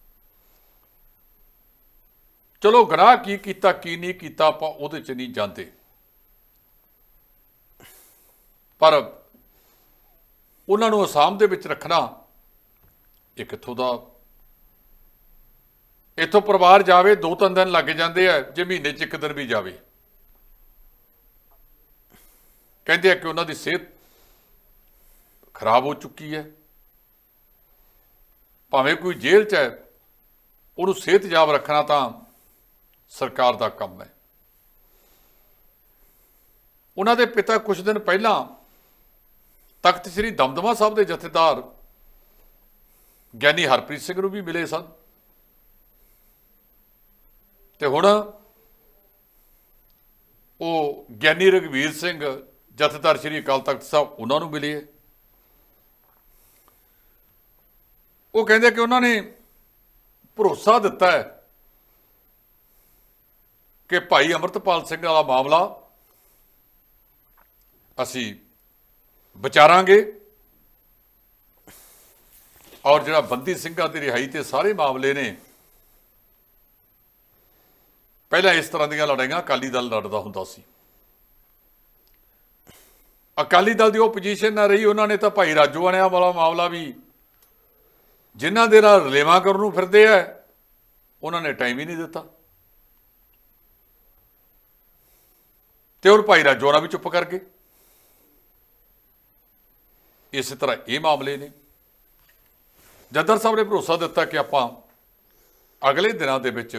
ਚਲੋ ਗੁਨਾਹ ਕੀ ਕੀਤਾ ਕੀ ਨਹੀਂ ਕੀਤਾ ਆਪਾਂ ਉਹਦੇ 'ਚ ਨਹੀਂ ਜਾਂਦੇ, ਪਰ ਉਹਨਾਂ ਨੂੰ ਆਸਾਮ ਦੇ ਵਿੱਚ ਰੱਖਣਾ ਇਹ ਕਿੱਥੋਂ ਦਾ। ਇੱਥੋਂ ਪਰਿਵਾਰ ਜਾਵੇ 2-3 ਦਿਨ ਲੱਗ ਜਾਂਦੇ ਆ, ਜੇ ਮਹੀਨੇ 'ਚ 1 ਦਿਨ ਵੀ ਜਾਵੇ। ਕਹਿੰਦੇ ਆ ਕਿ ਉਹਨਾਂ ਦੀ ਸਿਹਤ ਖਰਾਬ ਹੋ ਚੁੱਕੀ ਹੈ। ਭਾਵੇਂ ਕੋਈ ਜੇਲ੍ਹ 'ਚ ਹੈ, ਉਹਨੂੰ ਸਿਹਤਯਾਬ ਰੱਖਣਾ ਤਾਂ ਸਰਕਾਰ ਦਾ ਕੰਮ ਹੈ। ਉਹਨਾਂ ਦੇ ਪਿਤਾ ਕੁਝ ਦਿਨ ਪਹਿਲਾਂ ਤਖਤ ਸ੍ਰੀ ਦਮਦਮਾ ਸਾਹਿਬ ਦੇ ਜਥੇਦਾਰ ਗਿਆਨੀ ਹਰਪ੍ਰੀਤ ਸਿੰਘ ਨੂੰ ਵੀ ਮਿਲੇ ਸਨ, ਤੇ ਹੁਣ ਉਹ ਗਿਆਨੀ ਰਘਵੀਰ ਸਿੰਘ ਜਥੇਦਾਰ ਸ੍ਰੀ ਅਕਾਲ ਤਖਤ ਸਾਹਿਬ ਉਹਨਾਂ ਨੂੰ ਮਿਲੇ। ਉਹ ਕਹਿੰਦੇ ਕਿ ਉਹਨਾਂ ਨੇ ਭਰੋਸਾ ਦਿੱਤਾ ਹੈ ਕਿ ਭਾਈ ਅੰਮ੍ਰਿਤਪਾਲ ਸਿੰਘ ਵਾਲਾ ਮਾਮਲਾ ਅਸੀਂ ਵਿਚਾਰਾਂਗੇ, ਔਰ ਜਿਹੜਾ ਬੰਦੀ ਸਿੰਘਾਂ ਦੀ ਰਿਹਾਈ ਤੇ ਸਾਰੇ ਮਾਮਲੇ ਨੇ, ਪਹਿਲਾਂ ਇਸ ਤਰ੍ਹਾਂ ਦੀਆਂ ਲੜਾਈਆਂ ਅਕਾਲੀ ਦਲ ਲੜਦਾ ਹੁੰਦਾ ਸੀ। ਅਕਾਲੀ ਦਲ ਦੀ ਉਹ ਪੋਜੀਸ਼ਨ ਨਾ ਰਹੀ, ਉਹਨਾਂ ਨੇ ਤਾਂ ਭਾਈ ਰਾਜੋਆਣਿਆਂ ਵਾਲਾ ਮਾਮਲਾ ਵੀ, ਜਿਨ੍ਹਾਂ ਦੇ ਨਾਲ ਰਲੇਵਾਂ ਕਰਨ ਨੂੰ ਫਿਰਦੇ ਆ, ਉਹਨਾਂ ਨੇ ਟਾਈਮ ਹੀ ਨਹੀਂ ਦਿੱਤਾ, ਤੇ ਹੁਣ ਭਾਈ ਰਾਜੋਆਣਾ ਵੀ ਚੁੱਪ ਕਰ ਗਏ। ਇਸੇ ਤਰ੍ਹਾਂ ਇਹ ਮਾਮਲੇ ਨੇ। ਜੱਦਰ ਸਾਹਿਬ ਨੇ ਭਰੋਸਾ ਦਿੱਤਾ ਕਿ ਆਪਾਂ ਅਗਲੇ ਦਿਨਾਂ ਦੇ ਵਿੱਚ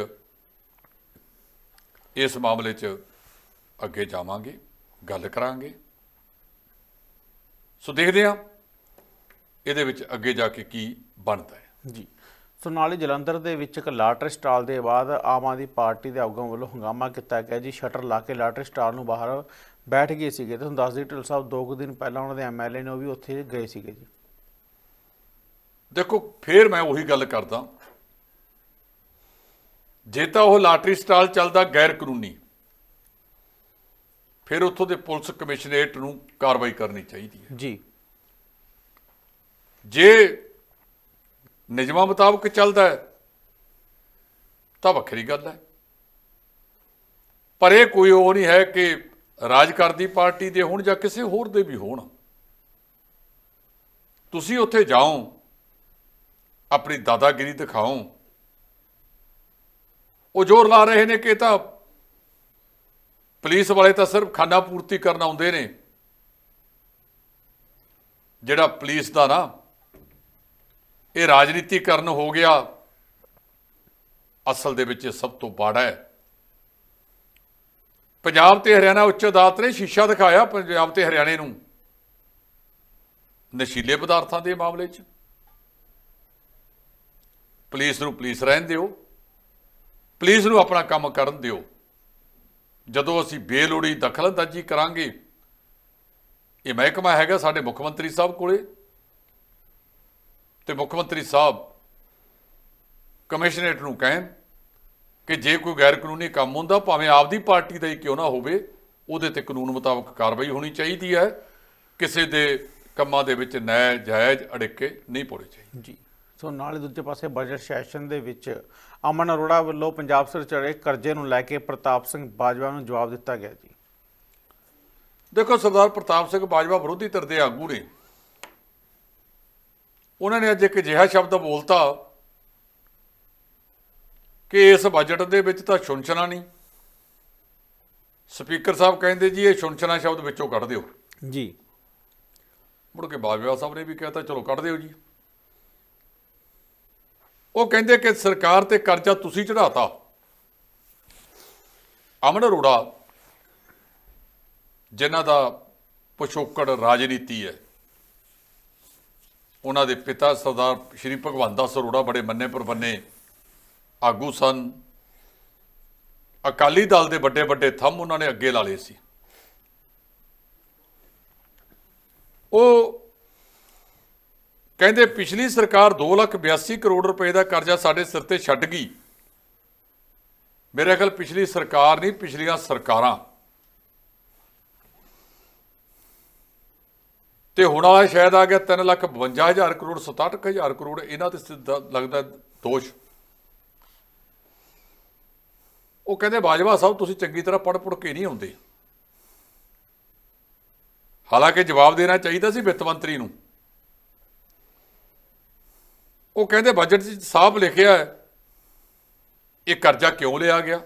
ਇਸ ਮਾਮਲੇ 'ਚ ਅੱਗੇ ਜਾਵਾਂਗੇ, ਗੱਲ ਕਰਾਂਗੇ। ਸੋ ਦੇਖਦੇ ਹਾਂ ਇਹਦੇ ਵਿੱਚ ਅੱਗੇ ਜਾ ਕੇ ਕੀ ਬਣਦਾ ਹੈ ਜੀ। ਸੋ ਨਾਲ ਹੀ ਜਲੰਧਰ ਦੇ ਵਿੱਚ ਇੱਕ ਲਾਟਰੀ ਸਟਾਲ ਦੇ ਬਾਅਦ ਆਮ ਆਦਮੀ ਪਾਰਟੀ ਦੇ ਆਗੂਆਂ ਵੱਲੋਂ ਹੰਗਾਮਾ ਕੀਤਾ ਗਿਆ ਜੀ। ਸ਼ਟਰ ਲਾ ਕੇ ਲਾਟਰੀ ਸਟਾਲ ਨੂੰ ਬਾਹਰ ਬੈਠ ਗਏ ਸੀਗੇ। ਤੁਹਾਨੂੰ ਦੱਸ ਦਈਏ ਢਿੱਲੋਂ ਸਾਹਿਬ 2 ਦਿਨ ਪਹਿਲਾਂ ਉਹਨਾਂ ਦੇ MLA ਨੇ ਉਹ ਵੀ ਉੱਥੇ ਗਏ ਸੀਗੇ ਜੀ। ਦੇਖੋ ਫਿਰ ਮੈਂ ਉਹੀ ਗੱਲ ਕਰਦਾ, ਜੇ ਤਾਂ ਉਹ ਲਾਟਰੀ ਸਟਾਲ ਚੱਲਦਾ ਗੈਰ ਕਾਨੂੰਨੀ, ਫਿਰ ਉੱਥੋਂ ਦੇ ਪੁਲਿਸ ਕਮਿਸ਼ਨਰੇਟ ਨੂੰ ਕਾਰਵਾਈ ਕਰਨੀ ਚਾਹੀਦੀ ਹੈ ਜੀ। ਜੇ ਨਿਯਮਾਂ ਮੁਤਾਬਕ ਚੱਲਦਾ ਹੈ ਤਾਂ ਵੱਖਰੀ ਗੱਲ ਹੈ, ਪਰ ਇਹ ਕੋਈ ਉਹ ਨਹੀਂ ਹੈ ਕਿ ਰਾਜ ਕਰਦੀ ਪਾਰਟੀ ਦੇ ਹੋਣ ਜਾਂ ਕਿਸੇ ਹੋਰ ਦੇ ਵੀ ਹੋਣ। ਤੁਸੀਂ ਉੱਥੇ ਜਾਓ, ਆਪਣੀ ਦਾਦਾਗਿਰੀ ਦਿਖਾਓ। ਉਹ ਜ਼ੋਰ ਲਾ ਰਹੇ ਨੇ ਕਿ ਤਾਂ ਪੁਲਿਸ ਵਾਲੇ ਤਾਂ ਸਿਰਫ ਖਾਨਾ ਪੂਰਤੀ ਕਰਨ ਆਉਂਦੇ ਨੇ। ਜਿਹੜਾ ਪੁਲਿਸ ਦਾ ਨਾ ਇਹ ਰਾਜਨੀਤੀਕਰਨ ਹੋ ਗਿਆ, ਅਸਲ ਦੇ ਵਿੱਚ ਸਭ ਤੋਂ ਬਾੜਾ ਹੈ। ਪੰਜਾਬ ਤੇ ਹਰਿਆਣਾ ਉੱਚ ਅਦਾਲਤ ਨੇ ਸ਼ੀਸ਼ਾ ਦਿਖਾਇਆ ਪੰਜਾਬ ਤੇ ਹਰਿਆਣੇ ਨੂੰ ਨਸ਼ੀਲੇ ਪਦਾਰਥਾਂ ਦੇ ਮਾਮਲੇ 'ਚ। ਪੁਲਿਸ ਨੂੰ ਪੁਲਿਸ ਰਹਿਣ ਦਿਓ, ਪੁਲਿਸ ਨੂੰ ਆਪਣਾ ਕੰਮ ਕਰਨ ਦਿਓ। ਜਦੋਂ ਅਸੀਂ ਬੇਲੋੜੀ ਦਖਲਅੰਦਾਜ਼ੀ ਕਰਾਂਗੇ, ਇਹ ਮਹਿਕਮਾ ਹੈਗਾ ਸਾਡੇ ਮੁੱਖ ਮੰਤਰੀ ਸਾਹਿਬ ਕੋਲੇ, ਤੇ ਮੁੱਖ ਮੰਤਰੀ ਸਾਹਿਬ ਕਮਿਸ਼ਨਰੇਟ ਨੂੰ ਕਹਿਣ ਕਿ ਜੇ ਕੋਈ ਗੈਰ ਕਾਨੂੰਨੀ ਕੰਮ ਹੁੰਦਾ, ਭਾਵੇਂ ਆਪਦੀ ਪਾਰਟੀ ਦਾ ਹੀ ਕਿਉਂ ਨਾ ਹੋਵੇ, ਉਹਦੇ ਤੇ ਕਾਨੂੰਨ ਮੁਤਾਬਕ ਕਾਰਵਾਈ ਹੋਣੀ ਚਾਹੀਦੀ ਹੈ। ਕਿਸੇ ਦੇ ਕੰਮਾਂ ਦੇ ਵਿੱਚ ਨਾਜਾਇਜ਼ ਅੜਿੱਕੇ ਨਹੀਂ ਪਾਉਣੇ ਚਾਹੀਦੇ ਜੀ। ਸੋ ਨਾਲ ਹੀ ਦੂਜੇ ਪਾਸੇ ਬਜਟ ਸੈਸ਼ਨ ਦੇ ਵਿੱਚ ਅਮਨ ਅਰੋੜਾ ਵੱਲੋਂ ਪੰਜਾਬ ਸਿਰ ਚੜ੍ਹੇ ਕਰਜ਼ੇ ਨੂੰ ਲੈ ਕੇ ਪ੍ਰਤਾਪ ਸਿੰਘ ਬਾਜਵਾ ਨੂੰ ਜਵਾਬ ਦਿੱਤਾ ਗਿਆ ਜੀ। ਦੇਖੋ, ਸਰਦਾਰ ਪ੍ਰਤਾਪ ਸਿੰਘ ਬਾਜਵਾ ਵਿਰੋਧੀ ਧਿਰ ਦੇ ਆਗੂ ਨੇ। ਉਹਨਾਂ ਨੇ ਅੱਜ ਇੱਕ ਅਜਿਹਾ ਸ਼ਬਦ ਬੋਲਤਾ ਕਿ ਇਸ ਬਜਟ ਦੇ ਵਿੱਚ ਤਾਂ ਛੁਨਛਨਾ ਨਹੀਂ। ਸਪੀਕਰ ਸਾਹਿਬ ਕਹਿੰਦੇ ਜੀ ਇਹ ਛੁਨਛਨਾ ਸ਼ਬਦ ਵਿੱਚੋਂ ਕੱਢ ਦਿਓ ਜੀ। ਮੁੜ ਕੇ ਬਾਜਵਾ ਸਾਹਿਬ ਨੇ ਵੀ ਕਹਿਤਾ ਚਲੋ ਕੱਢ ਦਿਓ ਜੀ। ਉਹ ਕਹਿੰਦੇ ਕਿ ਸਰਕਾਰ ਤੇ ਕਰਜ਼ਾ ਤੁਸੀਂ ਚੜਾਤਾ। ਅਮਨ ਅਰੋੜਾ ਜਿਨ੍ਹਾਂ ਦਾ ਪਿਛੋਕੜ ਰਾਜਨੀਤੀ ਹੈ, ਉਹਨਾਂ ਦੇ ਪਿਤਾ ਸਰਦਾਰ ਸ਼੍ਰੀ ਭਗਵੰਤ ਦਾਸ ਅਰੋੜਾ ਬੜੇ ਮੰਨੇ ਪ੍ਰਮੰਨੇ ਆਗੂ ਸਨ। ਅਕਾਲੀ ਦਲ ਦੇ ਵੱਡੇ ਵੱਡੇ ਥੰਮ ਉਹਨਾਂ ਨੇ ਅੱਗੇ ਲਾ ਲਏ ਸੀ। ਉਹ ਕਹਿੰਦੇ ਪਿਛਲੀ ਸਰਕਾਰ 2,82 ਕਰੋੜ ਰੁਪਏ ਦਾ ਕਰਜ਼ਾ ਸਾਡੇ ਸਿਰ ਤੇ ਛੱਡ ਗਈ, ਮੇਰੇ ਖਿਆਲ ਪਿਛਲੀ ਸਰਕਾਰ ਨਹੀਂ, ਪਿਛਲੀਆਂ ਸਰਕਾਰਾਂ ਤੇ ਹੁਣ ਵਾਲਾ ਸ਼ਾਇਦ ਆ ਗਿਆ 3,52,000 ਕਰੋੜ, 67,000 ਕਰੋੜ ਇਹਨਾਂ ਤੇ ਲੱਗਦਾ ਦੋਸ਼। ਉਹ ਕਹਿੰਦੇ ਬਾਜਵਾ ਸਾਹਿਬ ਤੁਸੀਂ ਚੰਗੀ ਤਰ੍ਹਾਂ ਪੜ੍ਹ ਪੁੜ ਕੇ ਨਹੀਂ ਆਉਂਦੇ। ਹਾਲਾਂਕਿ ਜਵਾਬ ਦੇਣਾ ਚਾਹੀਦਾ ਸੀ ਵਿੱਤ ਮੰਤਰੀ ਨੂੰ। ਉਹ ਕਹਿੰਦੇ ਬਜਟ 'ਚ ਸਾਫ਼ ਲਿਖਿਆ ਹੈ ਇਹ ਕਰਜ਼ਾ ਕਿਉਂ ਲਿਆ ਗਿਆ।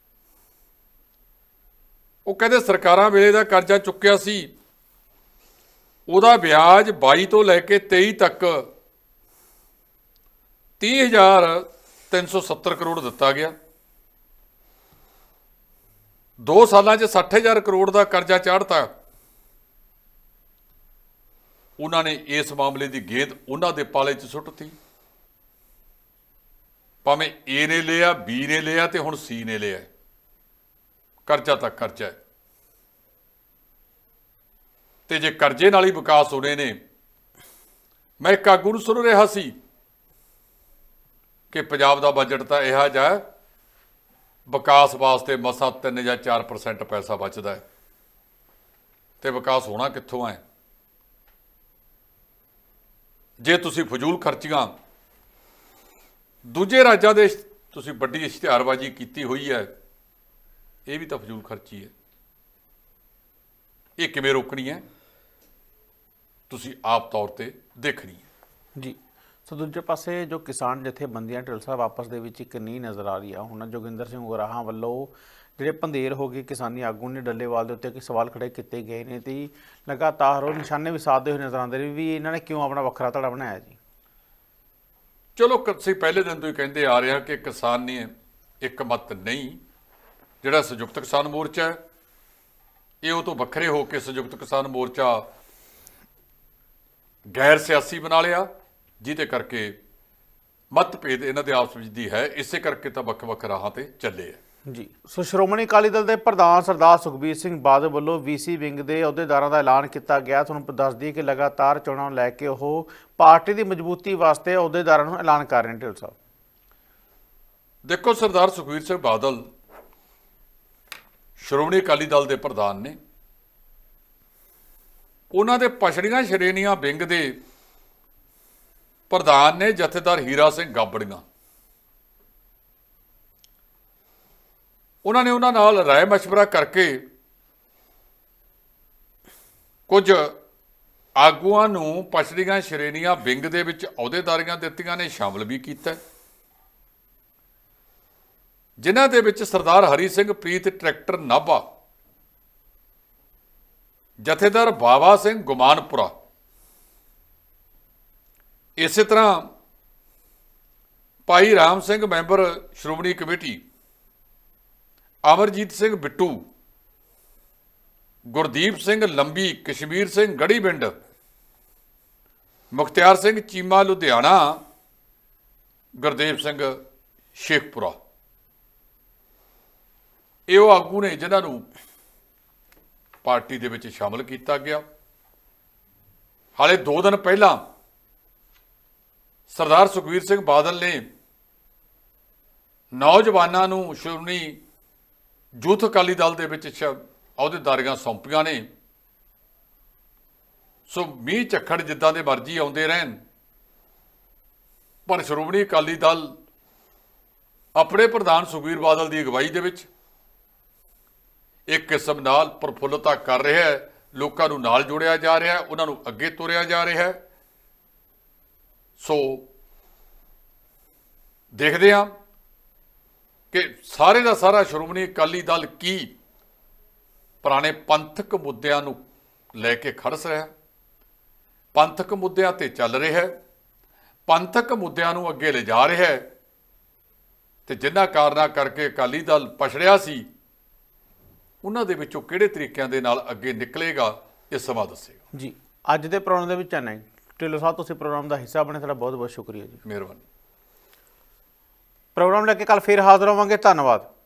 ਉਹ ਕਹਿੰਦੇ ਸਰਕਾਰਾਂ ਵੇਲੇ ਦਾ ਕਰਜ਼ਾ ਚੁੱਕਿਆ ਸੀ, ਉਹਦਾ ਵਿਆਜ 22 ਤੋਂ ਲੈ ਕੇ 23 ਤੱਕ 30,370 ਕਰੋੜ ਦਿੱਤਾ ਗਿਆ। 2 ਸਾਲਾਂ 'ਚ 60,000 ਕਰੋੜ ਦਾ ਕਰਜ਼ਾ ਚਾੜਤਾ। ਉਹਨਾਂ ਨੇ ਇਸ ਮਾਮਲੇ ਦੀ ਗੇਂਦ ਉਹਨਾਂ ਦੇ ਪਾਲੇ 'ਚ ਸੁੱਟਤੀ। ਭਾਵੇਂ ਏ ਨੇ ਲਿਆ, ਬੀ ਨੇ ਲਿਆ ਤੇ ਹੁਣ ਸੀ ਨੇ ਲਿਆ, ਕਰਜ਼ਾ ਤਾਂ ਕਰਜ਼ਾ ਹੈ। ਤੇ ਜੇ ਕਰਜ਼ੇ ਨਾਲ ਹੀ ਵਿਕਾਸ ਹੋਣੇ ਨੇ, ਮੈਂ ਇੱਕ ਆਗੂ ਨੂੰ ਸੁਣ ਰਿਹਾ ਸੀ ਕਿ ਪੰਜਾਬ ਦਾ ਬਜਟ ਤਾਂ ਇਹੋ ਜਿਹਾ ਵਿਕਾਸ ਵਾਸਤੇ ਮਸਾਂ 3 ਜਾਂ 4% ਪੈਸਾ ਬਚਦਾ ਹੈ, ਤੇ ਵਿਕਾਸ ਹੋਣਾ ਕਿੱਥੋਂ ਹੈ ਜੇ ਤੁਸੀਂ ਫਜ਼ੂਲ ਖਰਚੀਆਂ ਦੂਜੇ ਰਾਜਾਂ ਦੇ ਤੁਸੀਂ ਵੱਡੀ ਇਸ਼ਤਿਹਾਰਬਾਜ਼ੀ ਕੀਤੀ ਹੋਈ ਹੈ। ਇਹ ਵੀ ਤਾਂ ਫਜ਼ੂਲ ਖਰਚੀ ਹੈ। ਇਹ ਕਿਵੇਂ ਰੋਕਣੀ ਹੈ, ਤੁਸੀਂ ਆਪ ਤੌਰ ਤੇ ਦੇਖਣੀ ਹੈ ਜੀ। ਸੋ ਦੂਜੇ ਪਾਸੇ ਜੋ ਕਿਸਾਨ ਜਥੇਬੰਦੀਆਂ ਢਿੱਲੋਂ ਸਾਹਿਬ ਆਪਸ ਦੇ ਵਿੱਚ ਇੱਕ ਨੀਂਹ ਨਜ਼ਰ ਆ ਰਹੀ ਆ। ਹੁਣ ਜੋਗਿੰਦਰ ਸਿੰਘ ਉਗਰਾਹਾਂ ਵੱਲੋਂ ਜਿਹੜੇ ਪੰਧੇਰ ਹੋ ਗਏ ਕਿਸਾਨੀ ਆਗੂ ਨੇ ਡੱਲੇਵਾਲ ਦੇ ਉੱਤੇ ਕਿ ਸਵਾਲ ਖੜੇ ਕੀਤੇ ਗਏ ਨੇ ਤੇ ਲਗਾਤਾਰ ਉਹ ਨਿਸ਼ਾਨੇ ਵੀ ਸਾਧਦੇ ਹੋਏ ਨਜ਼ਰ ਆਉਂਦੇ ਨੇ ਵੀ ਇਹਨਾਂ ਨੇ ਕਿਉਂ ਆਪਣਾ ਵੱਖਰਾ ਧੜਾ ਬਣਾਇਆ ਜੀ। ਚਲੋ ਅਸੀਂ ਪਹਿਲੇ ਦਿਨ ਤੋਂ ਹੀ ਕਹਿੰਦੇ ਆ ਰਹੇ ਹਾਂ ਕਿ ਕਿਸਾਨ ਨੇ ਇੱਕ ਮਤ ਨਹੀਂ। ਜਿਹੜਾ ਸੰਯੁਕਤ ਕਿਸਾਨ ਮੋਰਚਾ ਹੈ ਇਹ ਉਹ ਤੋਂ ਵੱਖਰੇ ਹੋ ਕੇ ਸੰਯੁਕਤ ਕਿਸਾਨ ਮੋਰਚਾ ਗੈਰ ਸਿਆਸੀ ਬਣਾ ਲਿਆ, ਜਿਹਦੇ ਕਰਕੇ ਮਤਭੇਦ ਇਹਨਾਂ ਦੇ ਆਪਸ ਵਿੱਚ ਦੀ ਹੈ। ਇਸੇ ਕਰਕੇ ਤਾਂ ਵੱਖ-ਵੱਖ ਰਾਹਾਂ ਤੇ ਚੱਲੇ ਆ ਜੀ। ਸੋ ਸ਼੍ਰੋਮਣੀ ਅਕਾਲੀ ਦਲ ਦੇ ਪ੍ਰਧਾਨ ਸਰਦਾਰ ਸੁਖਬੀਰ ਸਿੰਘ ਬਾਦਲ ਵੱਲੋਂ VC ਵਿੰਗ ਦੇ ਅਹੁਦੇਦਾਰਾਂ ਦਾ ਐਲਾਨ ਕੀਤਾ ਗਿਆ। ਤੁਹਾਨੂੰ ਦੱਸ ਦਈਏ ਕਿ ਲਗਾਤਾਰ ਚੋਣਾਂ ਨੂੰ ਲੈ ਕੇ ਉਹ ਪਾਰਟੀ ਦੀ ਮਜ਼ਬੂਤੀ ਵਾਸਤੇ ਅਹੁਦੇਦਾਰਾਂ ਨੂੰ ਐਲਾਨ ਕਰ ਰਹੇ ਨੇ। ਢਿੱਲੋਂ ਸਾਹਿਬ ਦੇਖੋ, ਸਰਦਾਰ ਸੁਖਬੀਰ ਸਿੰਘ ਬਾਦਲ ਸ਼੍ਰੋਮਣੀ ਅਕਾਲੀ ਦਲ ਦੇ ਪ੍ਰਧਾਨ ਨੇ। ਉਹਨਾਂ ਦੇ ਪਛੜੀਆਂ ਸ਼੍ਰੇਣੀਆਂ ਵਿੰਗ ਦੇ ਪ੍ਰਧਾਨ ਨੇ ਜਥੇਦਾਰ ਹੀਰਾ ਸਿੰਘ ਗਾਬੜੀਆਂ। ਉਹਨਾਂ ਨੇ ਉਹਨਾਂ ਨਾਲ ਰਾਏ ਮਸ਼ਵਰਾ ਕਰਕੇ ਕੁਝ ਆਗੂਆਂ ਨੂੰ ਪਛੜੀਆਂ ਸ਼੍ਰੇਣੀਆਂ ਵਿੰਗ ਦੇ ਵਿੱਚ ਅਹੁਦੇਦਾਰੀਆਂ ਦਿੱਤੀਆਂ ਨੇ, ਸ਼ਾਮਲ ਵੀ ਕੀਤਾ, ਜਿਨ੍ਹਾਂ ਦੇ ਵਿੱਚ ਸਰਦਾਰ ਹਰੀ ਸਿੰਘ ਪ੍ਰੀਤ ਟਰੈਕਟਰ ਨਾਭਾ, ਜਥੇਦਾਰ ਬਾਵਾ ਸਿੰਘ ਗੁਮਾਨਪੁਰਾ, ਇਸੇ ਤਰ੍ਹਾਂ ਭਾਈ ਰਾਮ ਸਿੰਘ ਮੈਂਬਰ ਸ਼੍ਰੋਮਣੀ ਕਮੇਟੀ, ਅਮਰਜੀਤ ਸਿੰਘ ਬਿੱਟੂ, ਗੁਰਦੀਪ ਸਿੰਘ ਲੰਬੀ, ਕਸ਼ਮੀਰ ਸਿੰਘ ਗੜੀਬਿੰਡ, ਮੁਖਤਿਆਰ ਸਿੰਘ ਚੀਮਾ ਲੁਧਿਆਣਾ, ਗੁਰਦੇਵ ਸਿੰਘ ਸ਼ੇਖਪੁਰਾ। ਇਹ ਉਹ ਆਗੂ ਨੇ ਜਿਨ੍ਹਾਂ ਨੂੰ ਪਾਰਟੀ ਦੇ ਵਿੱਚ ਸ਼ਾਮਲ ਕੀਤਾ ਗਿਆ। ਹਾਲੇ 2 ਦਿਨ ਪਹਿਲਾਂ ਸਰਦਾਰ ਸੁਖਬੀਰ ਸਿੰਘ ਬਾਦਲ ਨੇ ਨੌਜਵਾਨਾਂ ਨੂੰ ਸ਼੍ਰੋਮਣੀ ਯੂਥ ਅਕਾਲੀ ਦਲ ਦੇ ਵਿੱਚ ਅਹੁਦੇਦਾਰੀਆਂ ਸੌਂਪੀਆਂ ਨੇ। ਸੋ ਮੀਂਹ ਝੱਖੜ ਜਿੱਦਾਂ ਦੇ ਮਰਜ਼ੀ ਆਉਂਦੇ ਰਹਿਣ, ਪਰ ਸ਼੍ਰੋਮਣੀ ਅਕਾਲੀ ਦਲ ਆਪਣੇ ਪ੍ਰਧਾਨ ਸੁਖਬੀਰ ਬਾਦਲ ਦੀ ਅਗਵਾਈ ਦੇ ਵਿੱਚ ਇੱਕ ਕਿਸਮ ਨਾਲ ਪ੍ਰਫੁੱਲਤਾ ਕਰ ਰਿਹਾ ਹੈ। ਲੋਕਾਂ ਨੂੰ ਨਾਲ ਜੋੜਿਆ ਜਾ ਰਿਹਾ ਹੈ, ਉਹਨਾਂ ਨੂੰ ਅੱਗੇ ਤੋਰਿਆ ਜਾ ਰਿਹਾ ਹੈ। ਸੋ ਦੇਖਦੇ ਹਾਂ ਕਿ ਸਾਰੇ ਦਾ ਸਾਰਾ ਸ਼੍ਰੋਮਣੀ ਅਕਾਲੀ ਦਲ ਕੀ ਪੁਰਾਣੇ ਪੰਥਕ ਮੁੱਦਿਆਂ ਨੂੰ ਲੈ ਕੇ ਖੜਸ ਰਿਹਾ, ਪੰਥਕ ਮੁੱਦਿਆਂ ਤੇ ਚੱਲ ਰਿਹਾ, ਪੰਥਕ ਮੁੱਦਿਆਂ ਨੂੰ ਅੱਗੇ ਲਿਜਾ ਰਿਹਾ, ਤੇ ਜਿਨ੍ਹਾਂ ਕਾਰਨਾਂ ਕਰਕੇ ਅਕਾਲੀ ਦਲ ਪਛੜਿਆ ਸੀ ਉਹਨਾਂ ਦੇ ਵਿੱਚੋਂ ਕਿਹੜੇ ਤਰੀਕਿਆਂ ਦੇ ਨਾਲ ਅੱਗੇ ਨਿਕਲੇਗਾ, ਇਹ ਸਮਾਂ ਦੱਸੇਗਾ ਜੀ। ਅੱਜ ਦੇ ਪ੍ਰੋਗਰਾਮ ਦੇ ਵਿੱਚ ਨਹੀਂ ਢਿੱਲੋਂ ਸਾਹਿਬ, ਤੁਸੀਂ ਪ੍ਰੋਗਰਾਮ ਦਾ ਹਿੱਸਾ ਬਣੇ, ਤੁਹਾਡਾ ਬਹੁਤ ਬਹੁਤ ਸ਼ੁਕਰੀਆ ਜੀ। ਮਿਹਰਬਾਨੀ। ਪ੍ਰੋਗਰਾਮ ਲੈ ਕੇ ਕੱਲ ਫਿਰ ਹਾਜ਼ਰ ਹੋਵਾਂਗੇ। ਧੰਨਵਾਦ।